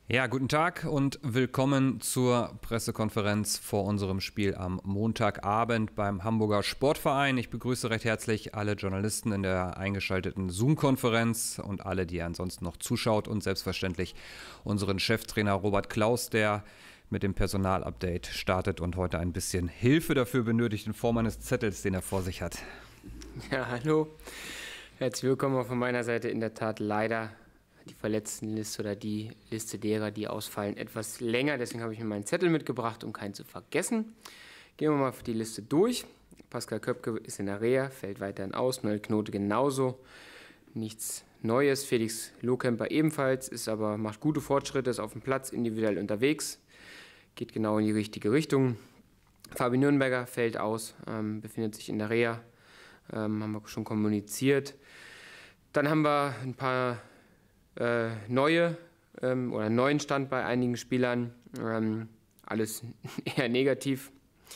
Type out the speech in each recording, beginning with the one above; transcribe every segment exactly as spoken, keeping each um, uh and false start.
Ja, guten Tag und willkommen zur Pressekonferenz vor unserem Spiel am Montagabend beim Hamburger Sportverein. Ich begrüße recht herzlich alle Journalisten in der eingeschalteten Zoom-Konferenz und alle, die ansonsten noch zuschaut und selbstverständlich unseren Cheftrainer Robert Klaus, der mit dem Personalupdate startet und heute ein bisschen Hilfe dafür benötigt in Form eines Zettels, den er vor sich hat. Ja, hallo. Herzlich willkommen auch von meiner Seite. In der Tat leider die Verletztenliste oder die Liste derer, die ausfallen, etwas länger. Deswegen habe ich mir meinen Zettel mitgebracht, um keinen zu vergessen. Gehen wir mal die Liste durch. Pascal Köpke ist in der Reha, fällt weiterhin aus. Noel Knote genauso. Nichts Neues. Felix Lohkemper ebenfalls, ist aber, macht gute Fortschritte, ist auf dem Platz, individuell unterwegs. Geht genau in die richtige Richtung. Fabi Nürnberger fällt aus, ähm, befindet sich in der Reha. Ähm, haben wir schon kommuniziert. Dann haben wir ein paar äh, neue ähm, oder neuen Stand bei einigen Spielern. Ähm, alles eher negativ.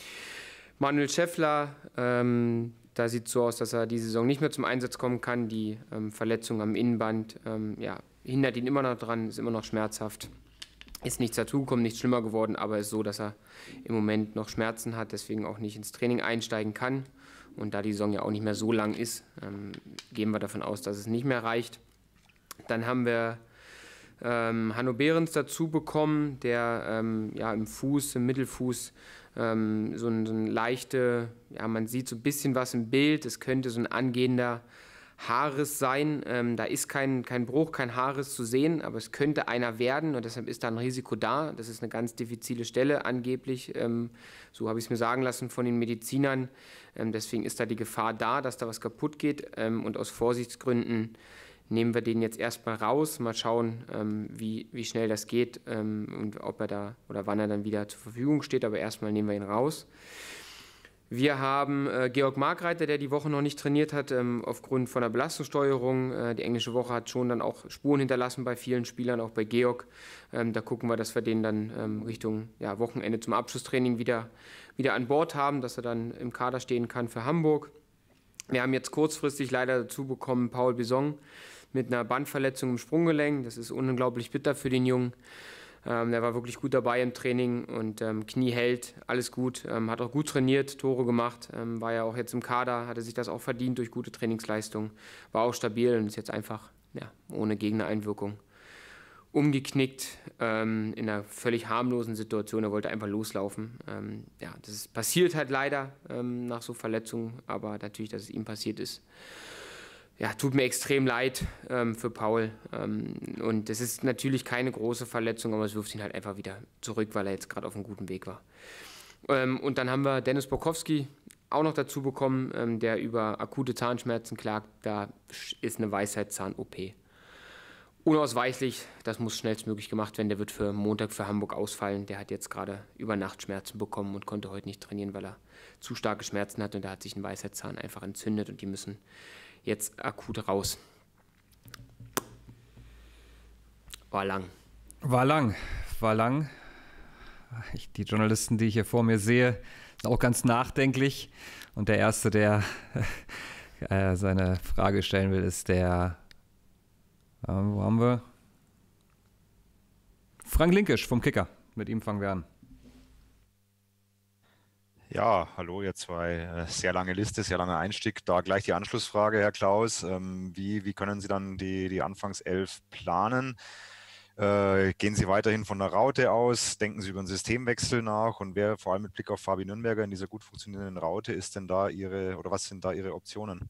Manuel Schäffler, ähm, da sieht es so aus, dass er diese Saison nicht mehr zum Einsatz kommen kann. Die ähm, Verletzung am Innenband ähm, ja, hindert ihn immer noch dran, ist immer noch schmerzhaft. Ist nichts dazugekommen, nichts schlimmer geworden, aber es ist so, dass er im Moment noch Schmerzen hat, deswegen auch nicht ins Training einsteigen kann. Und da die Saison ja auch nicht mehr so lang ist, ähm, gehen wir davon aus, dass es nicht mehr reicht. Dann haben wir ähm, Hanno Behrens dazu bekommen, der ähm, ja, im Fuß, im Mittelfuß, ähm, so, ein, so ein leichte, ja, man sieht so ein bisschen was im Bild, es könnte so ein angehender Haarriss sein. Ähm, da ist kein, kein Bruch, kein Haarriss zu sehen, aber es könnte einer werden und deshalb ist da ein Risiko da. Das ist eine ganz diffizile Stelle angeblich, ähm, so habe ich es mir sagen lassen von den Medizinern. Ähm, deswegen ist da die Gefahr da, dass da was kaputt geht ähm, und aus Vorsichtsgründen nehmen wir den jetzt erstmal raus, mal schauen, ähm, wie, wie schnell das geht ähm, und ob er da oder wann er dann wieder zur Verfügung steht, aber erstmal nehmen wir ihn raus. Wir haben äh, Georg Markreiter, der die Woche noch nicht trainiert hat, ähm, aufgrund von der Belastungssteuerung. Äh, die englische Woche hat schon dann auch Spuren hinterlassen bei vielen Spielern, auch bei Georg. Ähm, da gucken wir, dass wir den dann ähm, Richtung ja, Wochenende zum Abschlusstraining wieder, wieder an Bord haben, dass er dann im Kader stehen kann für Hamburg. Wir haben jetzt kurzfristig leider dazu bekommen Paul Bisson mit einer Bandverletzung im Sprunggelenk. Das ist unglaublich bitter für den Jungen. Ähm, der war wirklich gut dabei im Training und ähm, Knie hält, alles gut. Ähm, hat auch gut trainiert, Tore gemacht, ähm, war ja auch jetzt im Kader, hatte sich das auch verdient durch gute Trainingsleistung. War auch stabil und ist jetzt einfach ja, ohne Gegnereinwirkung umgeknickt ähm, in einer völlig harmlosen Situation. Er wollte einfach loslaufen. Ähm, ja, das ist, passiert halt leider ähm, nach so Verletzungen, aber natürlich, dass es ihm passiert ist. Ja, tut mir extrem leid ähm, für Paul. Ähm, und es ist natürlich keine große Verletzung, aber es wirft ihn halt einfach wieder zurück, weil er jetzt gerade auf einem guten Weg war. Ähm, und dann haben wir Dennis Borkowski auch noch dazu bekommen, ähm, der über akute Zahnschmerzen klagt. Da ist eine Weisheitszahn-O P. Unausweichlich, das muss schnellstmöglich gemacht werden. Der wird für Montag für Hamburg ausfallen. Der hat jetzt gerade über Nacht Schmerzen bekommen und konnte heute nicht trainieren, weil er zu starke Schmerzen hat. Und da hat sich ein Weisheitszahn einfach entzündet und die müssen jetzt akut raus. War lang. War lang, war lang. Ich, die Journalisten, die ich hier vor mir sehe, sind auch ganz nachdenklich. Und der Erste, der äh, seine Frage stellen will, ist der, äh, wo haben wir? Frank Linkisch vom Kicker. Mit ihm fangen wir an. Ja, hallo, ihr zwei. Sehr lange Liste, sehr langer Einstieg. Da gleich die Anschlussfrage, Herr Klaus. Wie, wie können Sie dann die, die Anfangself planen? Äh, gehen Sie weiterhin von der Raute aus? Denken Sie über einen Systemwechsel nach? Und wer vor allem mit Blick auf Fabi Nürnberger in dieser gut funktionierenden Raute ist denn da Ihre, oder was sind da Ihre Optionen?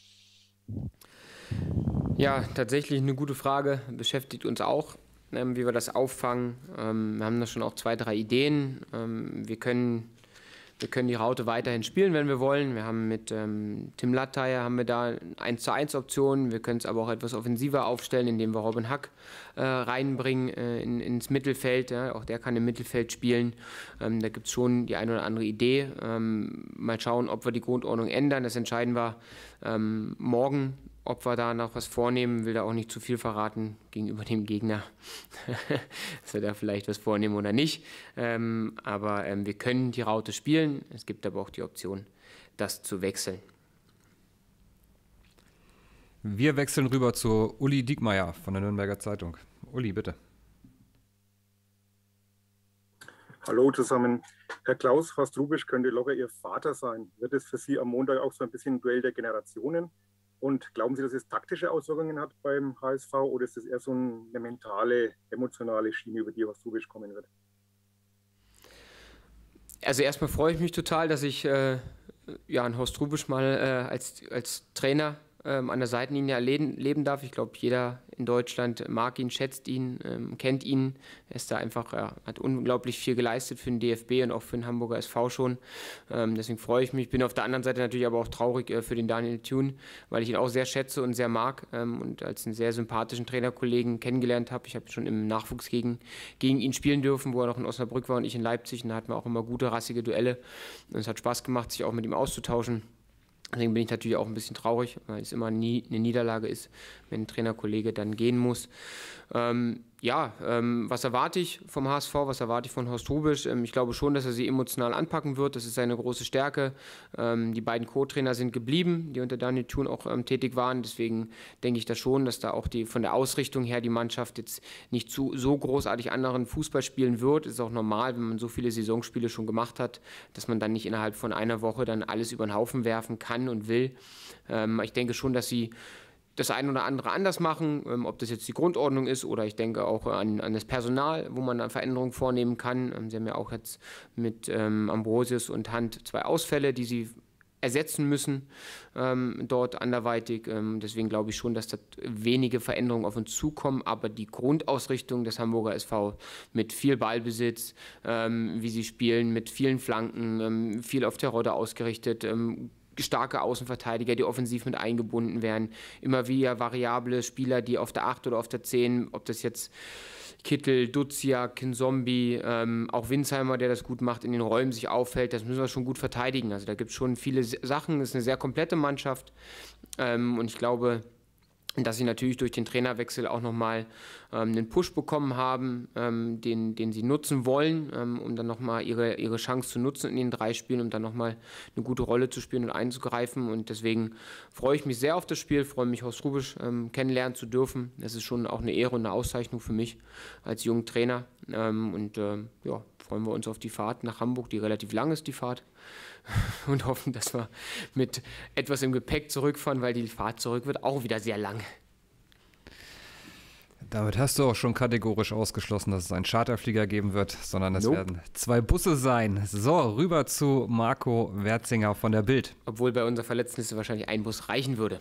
Ja, tatsächlich eine gute Frage. Beschäftigt uns auch, ähm, wie wir das auffangen. Ähm, wir haben da schon auch zwei, drei Ideen. Ähm, wir können Wir können die Raute weiterhin spielen, wenn wir wollen. Wir haben mit ähm, Tim Latteier haben wir da eins zu eins Optionen. Wir können es aber auch etwas offensiver aufstellen, indem wir Robin Hack äh, reinbringen äh, in, ins Mittelfeld. Ja. Auch der kann im Mittelfeld spielen. Ähm, da gibt es schon die eine oder andere Idee. Ähm, mal schauen, ob wir die Grundordnung ändern. Das entscheiden wir ähm, morgen. Ob wir da noch was vornehmen, will da auch nicht zu viel verraten gegenüber dem Gegner, dass wir da vielleicht was vornehmen oder nicht. Ähm, aber ähm, wir können die Raute spielen. Es gibt aber auch die Option, das zu wechseln. Wir wechseln rüber zu Uli Diekmeyer von der Nürnberger Zeitung. Uli, bitte. Hallo zusammen. Herr Klaus, Horst Hrubesch könnte locker Ihr Vater sein. Wird es für Sie am Montag auch so ein bisschen ein Duell der Generationen? Und glauben Sie, dass es taktische Auswirkungen hat beim H S V oder ist das eher so eine mentale, emotionale Schiene, über die Horst Hrubesch kommen wird? Also erstmal freue ich mich total, dass ich äh, ja, einen Horst Hrubesch mal äh, als, als Trainer ähm, an der Seitenlinie erleben, leben darf. Ich glaube, jeder in Deutschland mag ihn, schätzt ihn, ähm, kennt ihn. Er ist da einfach, ja, hat unglaublich viel geleistet für den D F B und auch für den Hamburger S V schon. Ähm, deswegen freue ich mich. Bin auf der anderen Seite natürlich aber auch traurig äh, für den Daniel Thune, weil ich ihn auch sehr schätze und sehr mag ähm, und als einen sehr sympathischen Trainerkollegen kennengelernt habe. Ich habe schon im Nachwuchs gegen, gegen ihn spielen dürfen, wo er noch in Osnabrück war und ich in Leipzig. Und da hatten wir auch immer gute, rassige Duelle. Und es hat Spaß gemacht, sich auch mit ihm auszutauschen. Deswegen bin ich natürlich auch ein bisschen traurig, weil es immer nie eine Niederlage ist, wenn ein Trainerkollege dann gehen muss. Ähm, ja, ähm, was erwarte ich vom H S V, was erwarte ich von Horst Hrubesch? Ähm, ich glaube schon, dass er sie emotional anpacken wird, das ist seine große Stärke. Ähm, die beiden Co-Trainer sind geblieben, die unter Daniel Thune auch ähm, tätig waren, deswegen denke ich da schon, dass da auch die, von der Ausrichtung her die Mannschaft jetzt nicht zu, so großartig anderen Fußball spielen wird. Es ist auch normal, wenn man so viele Saisonspiele schon gemacht hat, dass man dann nicht innerhalb von einer Woche dann alles über den Haufen werfen kann und will. Ähm, ich denke schon, dass sie das ein oder andere anders machen, ähm, ob das jetzt die Grundordnung ist oder ich denke auch an, an das Personal, wo man dann Veränderungen vornehmen kann. Ähm, sie haben ja auch jetzt mit ähm, Ambrosius und Hand zwei Ausfälle, die sie ersetzen müssen, ähm, dort anderweitig. Ähm, deswegen glaube ich schon, dass da wenige Veränderungen auf uns zukommen, aber die Grundausrichtung des Hamburger S V mit viel Ballbesitz, ähm, wie sie spielen, mit vielen Flanken, ähm, viel auf Terodde ausgerichtet, ähm, starke Außenverteidiger, die offensiv mit eingebunden werden. Immer wieder variable Spieler, die auf der acht oder auf der zehn, ob das jetzt Kittel, Duziak, Kinzombie, ähm, auch Winsheimer, der das gut macht, in den Räumen sich auffällt, das müssen wir schon gut verteidigen. Also da gibt es schon viele Sachen, es ist eine sehr komplette Mannschaft ähm, und ich glaube, dass sie natürlich durch den Trainerwechsel auch nochmal ähm, einen Push bekommen haben, ähm, den, den sie nutzen wollen, ähm, um dann nochmal ihre, ihre Chance zu nutzen in den drei Spielen, um dann nochmal eine gute Rolle zu spielen und einzugreifen. Und deswegen freue ich mich sehr auf das Spiel, freue mich, Horst Hrubesch ähm, kennenlernen zu dürfen. Das ist schon auch eine Ehre und eine Auszeichnung für mich als jungen Trainer. Ähm, und ähm, ja, freuen wir uns auf die Fahrt nach Hamburg, die relativ lang ist, die Fahrt. Und hoffen, dass wir mit etwas im Gepäck zurückfahren, weil die Fahrt zurück wird auch wieder sehr lang. Damit hast du auch schon kategorisch ausgeschlossen, dass es einen Charterflieger geben wird, sondern es Nope. werden zwei Busse sein. So, rüber zu Marco Werzinger von der Bild. Obwohl bei unserer Verletztenliste wahrscheinlich ein Bus reichen würde.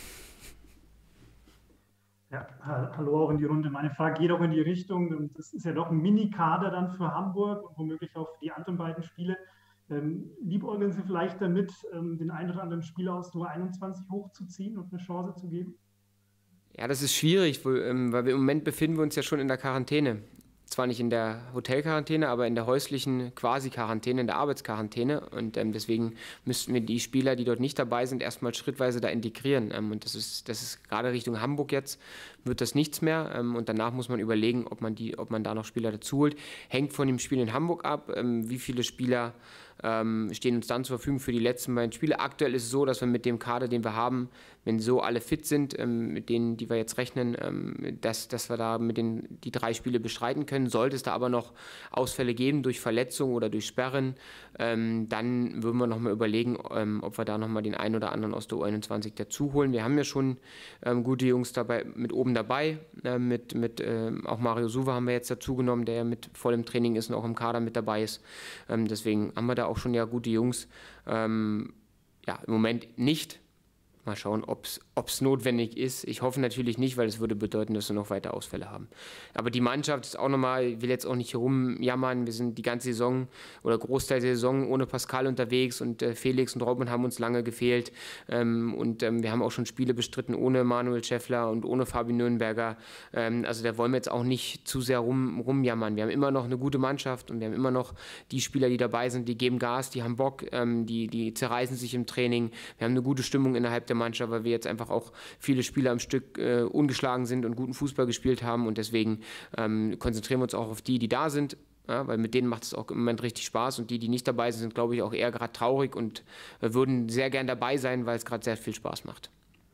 Ja, hallo auch in die Runde. Meine Frage geht auch in die Richtung. Das ist ja doch ein Mini-Kader dann für Hamburg und womöglich auch für die anderen beiden Spiele. Ähm, liebäugeln Sie vielleicht damit, ähm, den einen oder anderen Spieler aus der U einundzwanzig hochzuziehen und eine Chance zu geben? Ja, das ist schwierig, weil wir im Moment befinden wir uns ja schon in der Quarantäne. Zwar nicht in der Hotelquarantäne, aber in der häuslichen Quasi-Quarantäne, in der Arbeitsquarantäne. Und ähm, deswegen müssten wir die Spieler, die dort nicht dabei sind, erstmal schrittweise da integrieren. Ähm, und das ist, das ist gerade Richtung Hamburg jetzt, wird das nichts mehr. Ähm, und danach muss man überlegen, ob man, die, ob man da noch Spieler dazu holt. Hängt von dem Spiel in Hamburg ab, ähm, wie viele Spieler ähm, stehen uns dann zur Verfügung für die letzten beiden Spiele. Aktuell ist es so, dass wir mit dem Kader, den wir haben, wenn so alle fit sind, ähm, mit denen, die wir jetzt rechnen, ähm, dass, dass wir da mit den die drei Spiele bestreiten können. Sollte es da aber noch Ausfälle geben durch Verletzungen oder durch Sperren, ähm, dann würden wir nochmal überlegen, ähm, ob wir da nochmal den einen oder anderen aus der U einundzwanzig dazu holen. Wir haben ja schon ähm, gute Jungs dabei, mit oben dabei, äh, mit, mit ähm, auch Mario Suva haben wir jetzt dazu genommen, der ja mit vollem Training ist und auch im Kader mit dabei ist. Ähm, deswegen haben wir da auch schon ja gute Jungs. Ähm, ja, im Moment nicht. Mal schauen, ob es notwendig ist. Ich hoffe natürlich nicht, weil es würde bedeuten, dass wir noch weiter Ausfälle haben. Aber die Mannschaft ist auch nochmal, ich will jetzt auch nicht rumjammern, wir sind die ganze Saison oder Großteil der Saison ohne Pascal unterwegs und äh, Felix und Robin haben uns lange gefehlt. Ähm, und ähm, wir haben auch schon Spiele bestritten ohne Manuel Schäffler und ohne Fabi Nürnberger. Ähm, also da wollen wir jetzt auch nicht zu sehr rum, rumjammern. Wir haben immer noch eine gute Mannschaft und wir haben immer noch die Spieler, die dabei sind, die geben Gas, die haben Bock, ähm, die, die zerreißen sich im Training. Wir haben eine gute Stimmung innerhalb der Mannschaft, weil wir jetzt einfach auch viele Spieler am Stück äh, ungeschlagen sind und guten Fußball gespielt haben und deswegen ähm, konzentrieren wir uns auch auf die, die da sind, ja, weil mit denen macht es auch im Moment richtig Spaß und die, die nicht dabei sind, sind glaube ich auch eher gerade traurig und äh, würden sehr gern dabei sein, weil es gerade sehr viel Spaß macht.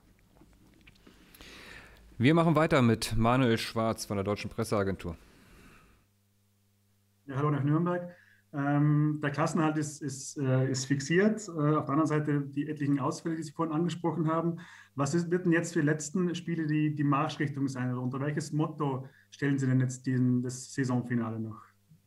Wir machen weiter mit Manuel Schwarz von der Deutschen Presseagentur. Ja, hallo nach Nürnberg. Ähm, der Klassenerhalt ist, ist, äh, ist fixiert. Äh, auf der anderen Seite die etlichen Ausfälle, die Sie vorhin angesprochen haben. Was ist, wird denn jetzt für die letzten Spiele die, die Marschrichtung sein? Oder unter welches Motto stellen Sie denn jetzt diesen, das Saisonfinale noch?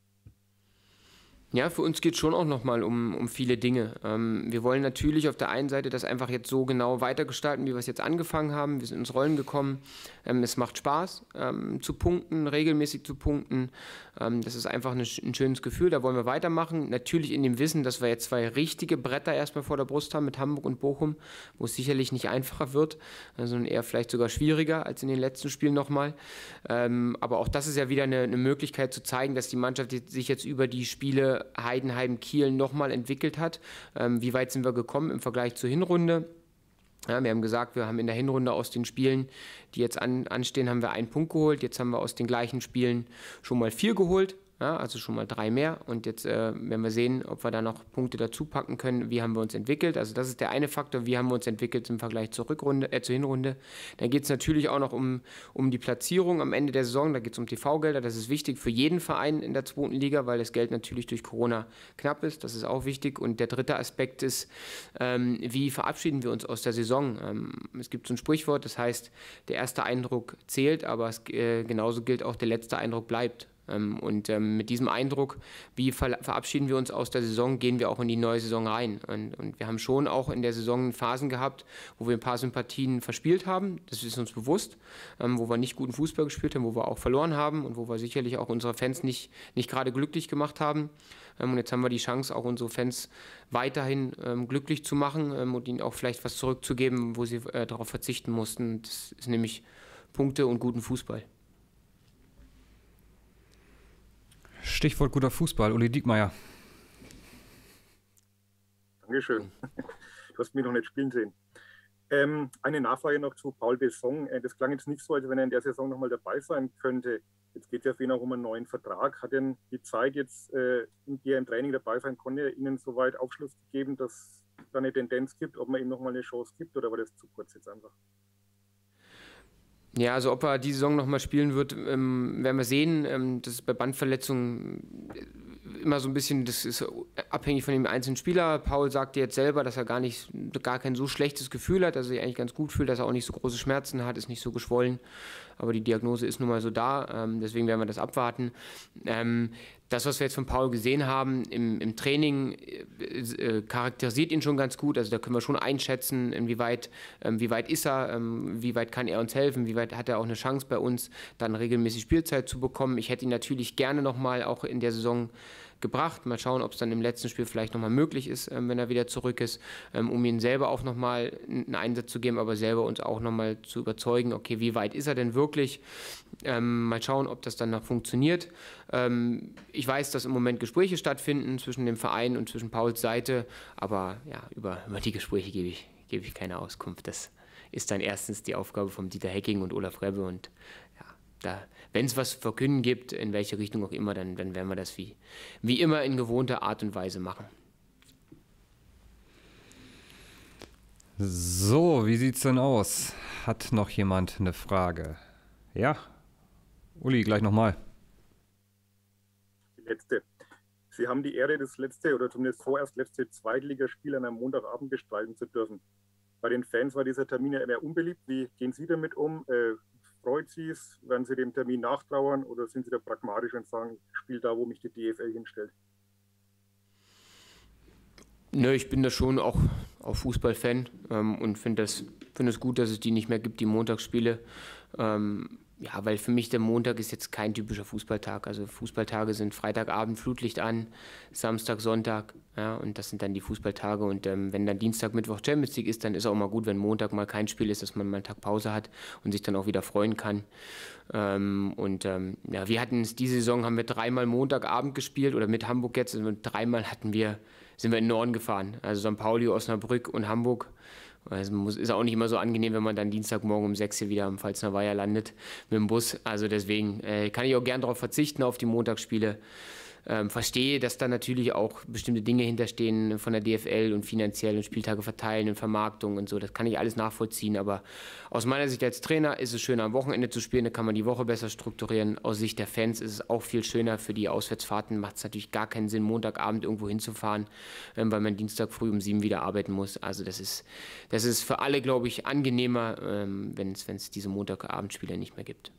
Ja, für uns geht es schon auch nochmal um, um viele Dinge. Ähm, wir wollen natürlich auf der einen Seite das einfach jetzt so genau weitergestalten, wie wir es jetzt angefangen haben. Wir sind ins Rollen gekommen. Ähm, es macht Spaß ähm, zu punkten, regelmäßig zu punkten. Ähm, das ist einfach eine, ein schönes Gefühl. Da wollen wir weitermachen. Natürlich in dem Wissen, dass wir jetzt zwei richtige Bretter erstmal vor der Brust haben mit Hamburg und Bochum, wo es sicherlich nicht einfacher wird, sondern eher vielleicht sogar schwieriger als in den letzten Spielen nochmal. Ähm, aber auch das ist ja wieder eine, eine Möglichkeit zu zeigen, dass die Mannschaft sich jetzt über die Spiele Heidenheim, Kiel nochmal entwickelt hat. Ähm, wie weit sind wir gekommen im Vergleich zur Hinrunde? Ja, wir haben gesagt, wir haben in der Hinrunde aus den Spielen, die jetzt an, anstehen, haben wir einen Punkt geholt. Jetzt haben wir aus den gleichen Spielen schon mal vier geholt. Ja, also schon mal drei mehr. Und jetzt äh, werden wir sehen, ob wir da noch Punkte dazu packen können. Wie haben wir uns entwickelt? Also das ist der eine Faktor. Wie haben wir uns entwickelt im Vergleich zur Rückrunde, äh, zur Hinrunde? Dann geht es natürlich auch noch um, um die Platzierung am Ende der Saison. Da geht es um T V-Gelder. Das ist wichtig für jeden Verein in der zweiten Liga, weil das Geld natürlich durch Corona knapp ist. Das ist auch wichtig. Und der dritte Aspekt ist, ähm, wie verabschieden wir uns aus der Saison? Ähm, es gibt so ein Sprichwort, das heißt, der erste Eindruck zählt, aber es, äh, genauso gilt auch, der letzte Eindruck bleibt. Und ähm, mit diesem Eindruck, wie ver verabschieden wir uns aus der Saison, gehen wir auch in die neue Saison rein. Und, und wir haben schon auch in der Saison Phasen gehabt, wo wir ein paar Sympathien verspielt haben. Das ist uns bewusst, ähm, wo wir nicht guten Fußball gespielt haben, wo wir auch verloren haben und wo wir sicherlich auch unsere Fans nicht, nicht gerade glücklich gemacht haben. Ähm, und jetzt haben wir die Chance, auch unsere Fans weiterhin ähm, glücklich zu machen ähm, und ihnen auch vielleicht was zurückzugeben, wo sie äh, darauf verzichten mussten. Das ist nämlich Punkte und guten Fußball. Stichwort guter Fußball, Uli Diekmeyer. Dankeschön. Du hast mich noch nicht spielen sehen. Ähm, eine Nachfrage noch zu Paul Besson. Das klang jetzt nicht so, als wenn er in der Saison nochmal dabei sein könnte. Jetzt geht es ja für ihn auch um einen neuen Vertrag. Hat denn die Zeit jetzt, äh, in der er im Training dabei sein konnte, Ihnen soweit Aufschluss gegeben, dass es da eine Tendenz gibt, ob man ihm nochmal eine Chance gibt, oder war das zu kurz jetzt einfach? Ja, also ob er die Saison nochmal spielen wird, ähm, werden wir sehen. Ähm, das ist bei Bandverletzungen immer so ein bisschen, das ist abhängig von dem einzelnen Spieler. Paul sagte jetzt selber, dass er gar nicht, gar kein so schlechtes Gefühl hat, dass er sich eigentlich ganz gut fühlt, dass er auch nicht so große Schmerzen hat, ist nicht so geschwollen. Aber die Diagnose ist nun mal so da, ähm, deswegen werden wir das abwarten. Ähm, das, was wir jetzt von Paul gesehen haben im, im Training, äh, äh, charakterisiert ihn schon ganz gut. Also da können wir schon einschätzen, inwieweit ähm, wie weit ist er, ähm, wie weit kann er uns helfen, wie weit hat er auch eine Chance bei uns, dann regelmäßig Spielzeit zu bekommen. Ich hätte ihn natürlich gerne nochmal auch in der Saison gebracht. Mal schauen, ob es dann im letzten Spiel vielleicht nochmal möglich ist, ähm, wenn er wieder zurück ist, ähm, um ihn selber auch nochmal einen Einsatz zu geben, aber selber uns auch nochmal zu überzeugen, okay, wie weit ist er denn wirklich? Ähm, mal schauen, ob das dann noch funktioniert. Ähm, ich weiß, dass im Moment Gespräche stattfinden zwischen dem Verein und zwischen Pauls Seite, aber ja, über, über die Gespräche gebe ich, gebe ich keine Auskunft. Das ist dann erstens die Aufgabe von Dieter Hecking und Olaf Rebbe und ja, da, wenn es was zu verkünden gibt, in welche Richtung auch immer, dann, dann werden wir das wie, wie immer in gewohnter Art und Weise machen. So, wie sieht's denn aus? Hat noch jemand eine Frage? Ja, Uli, gleich nochmal. Die letzte. Sie haben die Ehre, das letzte oder zumindest vorerst letzte Zweitligaspiel an einem Montagabend bestreiten zu dürfen. Bei den Fans war dieser Termin ja eher unbeliebt. Wie gehen Sie damit um? Äh, freut Sie es? Werden Sie dem Termin nachtrauern oder sind Sie da pragmatisch und sagen, ich spiele da, wo mich die D F L hinstellt? Nö, ich bin da schon auch, auch Fußballfan ähm, und finde es find das gut, dass es die nicht mehr gibt, die Montagsspiele. Ähm, ja, weil für mich der Montag ist jetzt kein typischer Fußballtag. Also Fußballtage sind Freitagabend, Flutlicht an, Samstag, Sonntag. Ja, und das sind dann die Fußballtage. Und ähm, wenn dann Dienstag, Mittwoch Champions League ist, dann ist auch mal gut, wenn Montag mal kein Spiel ist, dass man mal einen Tag Pause hat und sich dann auch wieder freuen kann. Ähm, und ähm, ja, wir hatten es diese Saison, haben wir dreimal Montagabend gespielt oder mit Hamburg jetzt. Und dreimal hatten wir, sind wir in den Norden gefahren. Also Sankt Pauli, Osnabrück und Hamburg. Also ist auch nicht immer so angenehm, wenn man dann Dienstagmorgen um sechs hier wieder am Pfalzner Weiher landet mit dem Bus. Also deswegen äh, kann ich auch gern darauf verzichten, auf die Montagsspiele. ähm, verstehe, dass da natürlich auch bestimmte Dinge hinterstehen von der D F L und finanziell und Spieltage verteilen und Vermarktung und so. Das kann ich alles nachvollziehen, aber aus meiner Sicht als Trainer ist es schöner, am Wochenende zu spielen, da kann man die Woche besser strukturieren. Aus Sicht der Fans ist es auch viel schöner. Für die Auswärtsfahrten macht es natürlich gar keinen Sinn, Montagabend irgendwo hinzufahren, ähm, weil man Dienstag früh um sieben wieder arbeiten muss. Also das ist, das ist für alle, glaube ich, angenehmer, ähm, wenn es diese Montagabendspiele nicht mehr gibt.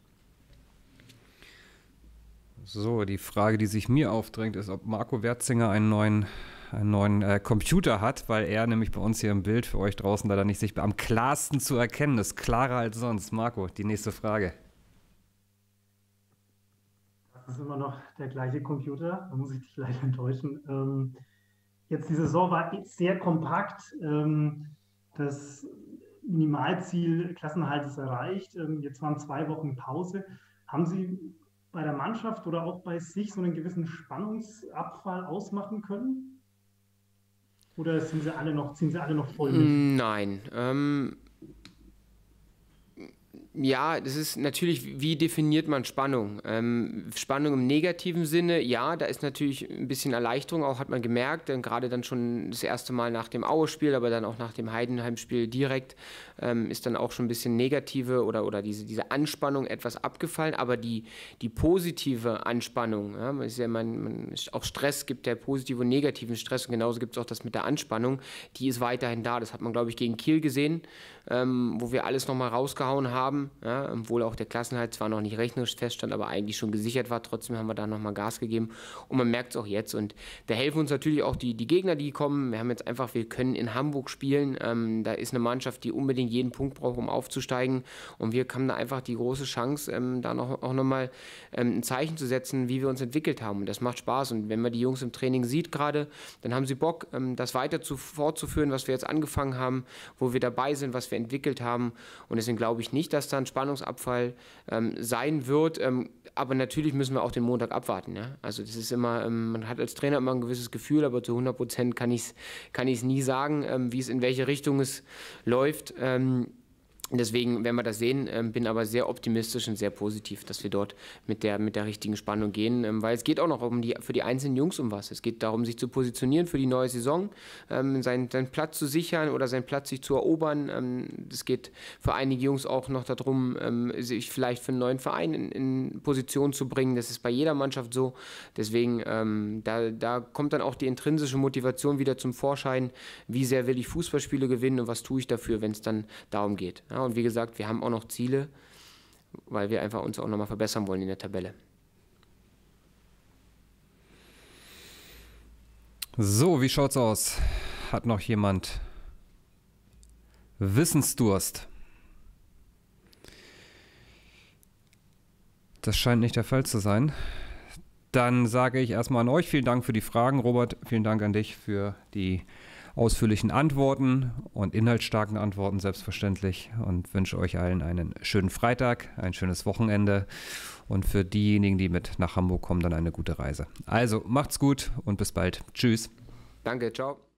So, die Frage, die sich mir aufdrängt, ist, ob Marco Wertzinger einen neuen, einen neuen äh, Computer hat, weil er nämlich bei uns hier im Bild für euch draußen leider nicht sichtbar am klarsten zu erkennen ist. Klarer als sonst. Marco, die nächste Frage. Das ist immer noch der gleiche Computer, da muss ich dich leider enttäuschen. Ähm, jetzt die Saison war sehr kompakt. Ähm, das Minimalziel Klassenerhalt ist erreicht. Ähm, jetzt waren zwei Wochen Pause. Haben Sie bei der Mannschaft oder auch bei sich so einen gewissen Spannungsabfall ausmachen können? Oder sind sie alle noch, ziehen sie alle noch voll mit? Nein. Ähm, ja, das ist natürlich, wie definiert man Spannung? Ähm, Spannung im negativen Sinne, ja, da ist natürlich ein bisschen Erleichterung, auch hat man gemerkt, denn gerade dann schon das erste Mal nach dem Aue-Spiel, aber dann auch nach dem Heidenheim-Spiel direkt, ähm, ist dann auch schon ein bisschen negative oder, oder diese, diese Anspannung etwas abgefallen, aber die, die positive Anspannung, ja, man ist ja, man, man, auch Stress gibt ja positiven und negativen Stress und genauso gibt es auch das mit der Anspannung, die ist weiterhin da, das hat man, glaube ich, gegen Kiel gesehen, ähm, wo wir alles nochmal rausgehauen haben, ja, obwohl auch der Klassenerhalt zwar noch nicht rechnerisch feststand, aber eigentlich schon gesichert war, trotzdem haben wir da nochmal Gas gegeben und man merkt es auch jetzt und da helfen uns natürlich auch die, die Gegner, die kommen, wir haben jetzt einfach, wir können in Hamburg spielen, ähm, da ist eine Mannschaft, die unbedingt jeden Punkt braucht, um aufzusteigen und wir haben da einfach die große Chance, ähm, da noch, auch nochmal ähm, ein Zeichen zu setzen, wie wir uns entwickelt haben und das macht Spaß und wenn man die Jungs im Training sieht gerade, dann haben sie Bock, ähm, das weiter zu, fortzuführen, was wir jetzt angefangen haben, wo wir dabei sind, was wir entwickelt haben und deswegen glaube ich nicht, dass da ein Spannungsabfall ähm, sein wird, ähm, aber natürlich müssen wir auch den Montag abwarten. Ja? Also das ist immer, ähm, man hat als Trainer immer ein gewisses Gefühl, aber zu hundert Prozent kann ich es kann ich's nie sagen, ähm, wie es in welche Richtung es läuft. Ähm, Deswegen werden wir das sehen, ähm, bin aber sehr optimistisch und sehr positiv, dass wir dort mit der, mit der richtigen Spannung gehen, ähm, weil es geht auch noch um die, für die einzelnen Jungs um was. Es geht darum, sich zu positionieren für die neue Saison, ähm, seinen, seinen Platz zu sichern oder seinen Platz sich zu erobern. Ähm, es geht für einige Jungs auch noch darum, ähm, sich vielleicht für einen neuen Verein in, in Position zu bringen. Das ist bei jeder Mannschaft so. Deswegen, ähm, da, da kommt dann auch die intrinsische Motivation wieder zum Vorschein, wie sehr will ich Fußballspiele gewinnen und was tue ich dafür, wenn es dann darum geht. Ja, und wie gesagt, wir haben auch noch Ziele, weil wir einfach uns auch nochmal verbessern wollen in der Tabelle. So, wie schaut's aus? Hat noch jemand Wissensdurst? Das scheint nicht der Fall zu sein. Dann sage ich erstmal an euch vielen Dank für die Fragen. Robert, vielen Dank an dich für die ausführlichen Antworten und inhaltsstarken Antworten selbstverständlich und wünsche euch allen einen schönen Freitag, ein schönes Wochenende und für diejenigen, die mit nach Hamburg kommen, dann eine gute Reise. Also macht's gut und bis bald. Tschüss. Danke, ciao.